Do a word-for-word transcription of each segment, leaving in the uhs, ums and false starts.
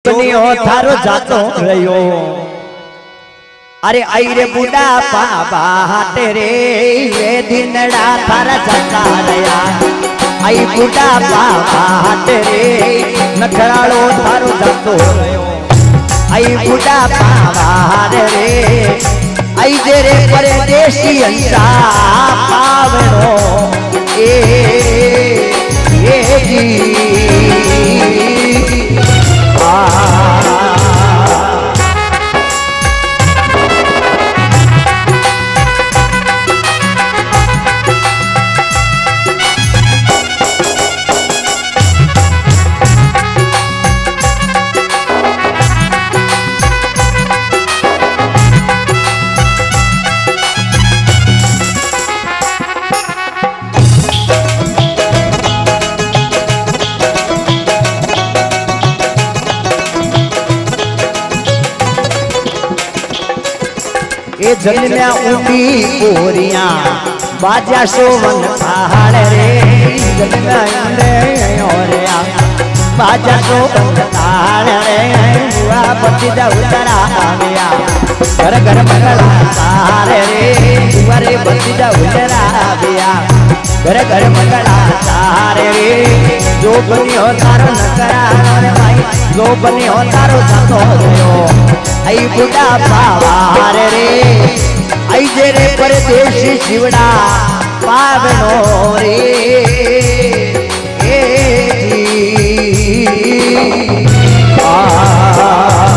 बनी हो थारो जातो रहो। अरे आई रे बुढ़ा पापा हाटे रे ये दिनड़ा थारा जाता रया। आई बुढ़ा पापा हाटे रे नखरालो थारो जातो रयो। आई बुढ़ा पापा हाटे रे आई जेरे परदेसी अंसा पावनो ए ए जी आ ये जल में उठी बोरिया बाजा सोवन पहाड़ रे जल में ओरिया बाजा सोवन पहाड़ रे हुआ पति दा उतरा आया घर घर मंगला तारे रे हुआ रे पति दा उतरा आया घर घर मंगला तारे रे जो बनी हो तारो नकरा रे भाई जो बनी हो तारो जातो रयो। आई बुढ़ा पावार रे आई जेरे परदेसी शिवड़ा पावनो रे ए जी आ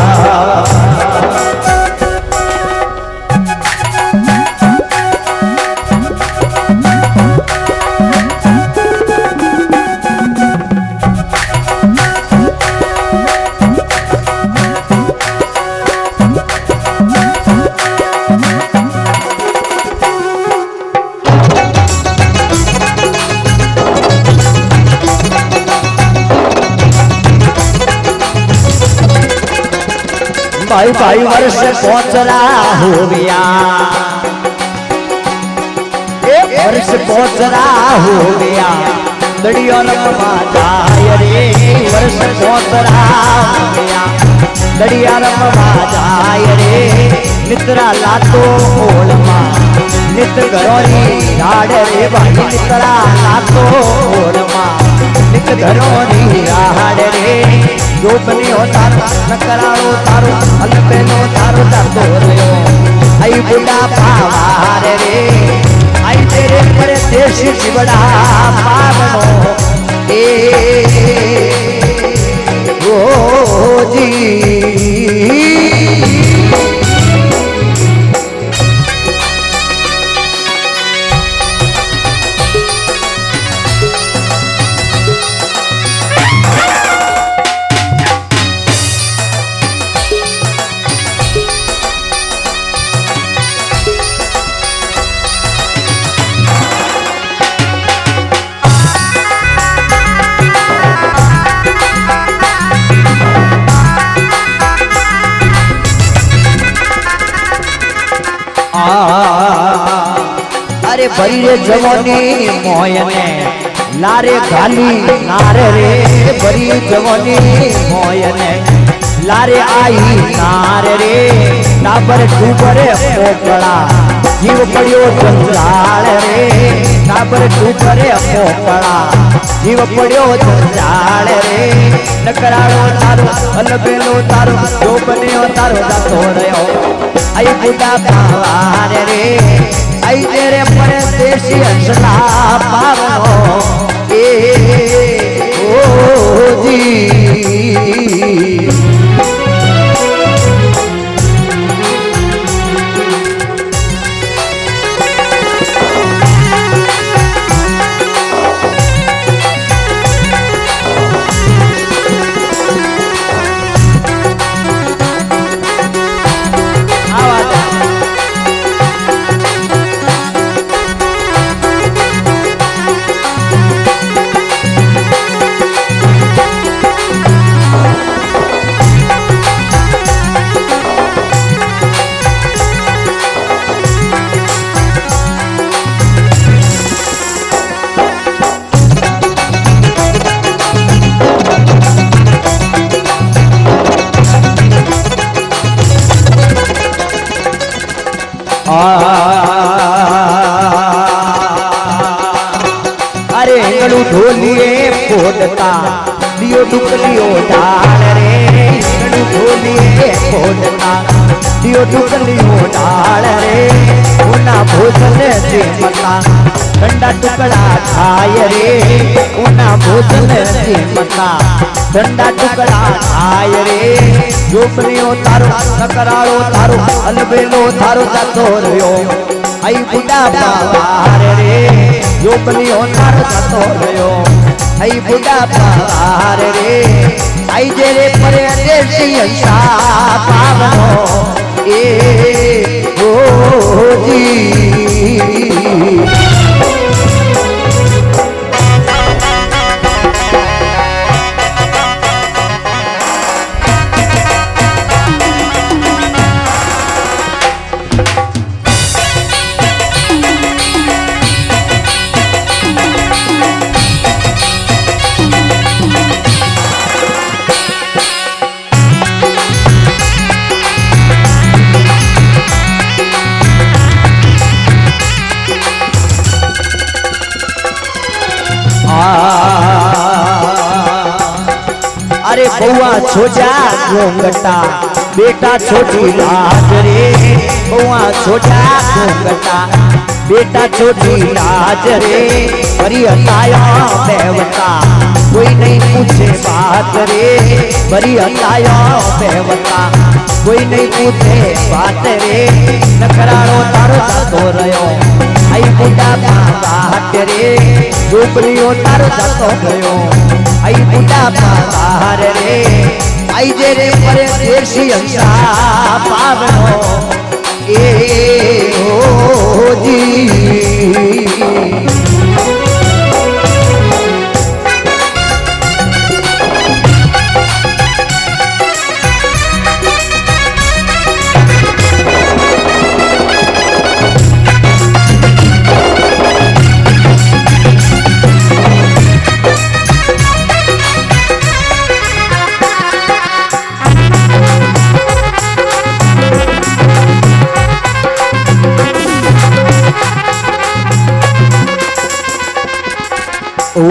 भाई भाई वर्ष पहुंच रहा हो गया एक वर्ष पहुंच रहा हो गया दड़ियों जाय रे वर्ष पहुंच रहा हो गया दड़िया जाय रे नितरा लातो ओल मां नित घरोनी राड रे भाई नितरा लातो ओल मां नित घरोनी राड रे जो बनी हो तारो नकरालो तारो अलपेनो तारो जातो रयो। आई बुढ़ा पावार रे आई तेरे परदेसी शिवड़ा पावनो ए ओ जी अरे भरी रे जवानी मोयने लारे गाली नारे रे भरी जवानी मोयने लारे आई नारे रे टाबर टूबरे पोपड़ा जीव पड़ियो जंजाल रे टाबर टूबरे पोपड़ा जीव पड़ियो जंजाल रे नकरालो तारो अलबेलो तारो जो बनियो तारो जातो रयो। आई बुढ़ा पावार रे आई तेरे परदेसी हंसला पावनो ए ओ जी अरे गलू ढोलिए फोड़ता दियो डुकलियो डाल रे गलू ढोलिए फोड़ता दियो डुकलियो डाल रे उना भोजन से मता ठंडा टुकड़ा खाए रे उना भोजन से मता ठंडा टुकड़ा खाए रे जोबलियो तारो सकरालो तारो अलबेलो तारो जातो रयो आई बुढ़ा बाबार रे जोबलियो तारो जातो रयो आई बुढ़ा बाबार रे आई जेरे परे देसी अंसा पावनो ए ओ जी अरे बउआ छोटा घोंघटा बेटा छोटी लाज रे बउआ छोटा घोंघटा बेटा छोटी लाज रे बड़ी हताया बेवता कोई नहीं पूछे बात रे बड़ी हताया बेवता कोई नहीं पूछे बात रे नखराड़ो तारो जातो रयो आई बुढ़ा बात रे डोबलियो तारो जातो गयो आई बुढ़ा बाहर रे आई जेरे परे देसी अंसा पावनो ए ओ जी ओ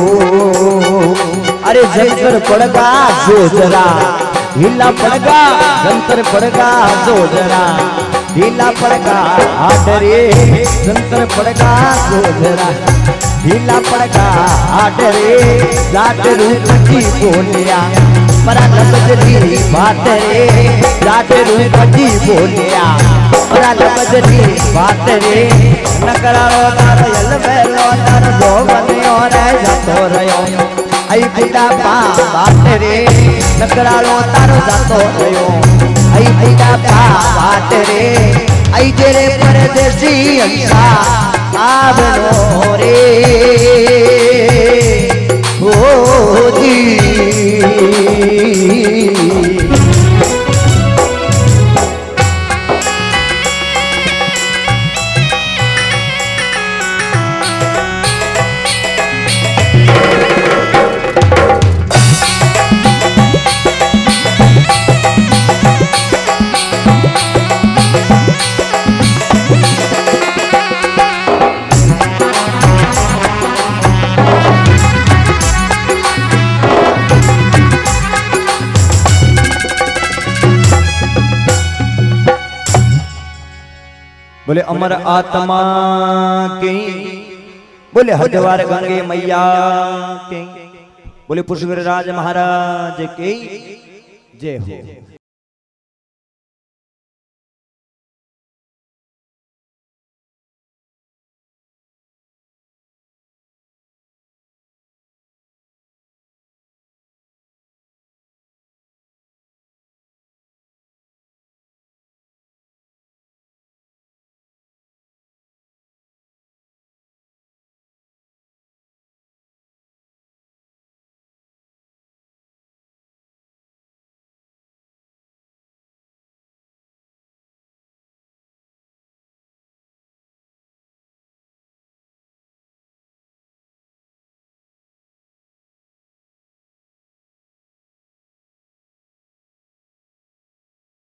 अरे जंतर पड़गा जो जरा ढीला पड़गा जंतर पड़गा जो जरा ढीला पड़गा हाथ रे जंतर पड़गा जो जरा ढीला पड़गा हाथ रे जाट रूप की बोलिया परा लबजरी बात रे जाट रूप की बोलिया परा लबजरी बात रे नकरारो तार यल बेलो तार जो बनियो रे जातो रयो आई बुढ़ा बात रे नकरारो तारो जातो रयो आई बुढ़ा बात रे आई जेरे परदेसी अंसा आवनो रे ओ जी बोले अमर आत्मा के बोले हरिद्वार गंगे मैया के बोले पुष्कर राज महाराज के जय हो।